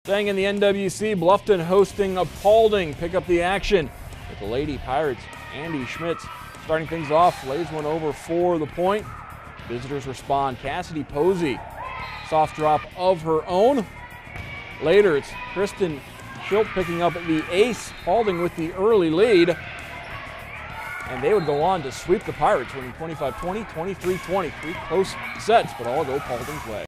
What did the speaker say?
Staying in the NWC, Bluffton hosting a Paulding. Pick up the action with the Lady Pirates. Andy Schmitz starting things off, lays one over for the point. Visitors respond. Cassidy Posey, soft drop of her own. Later, it's Kristen Schilt picking up the ace. Paulding with the early lead. And they would go on to sweep the Pirates, winning 25-20, 23-20. Three close sets, but all go Paulding's way.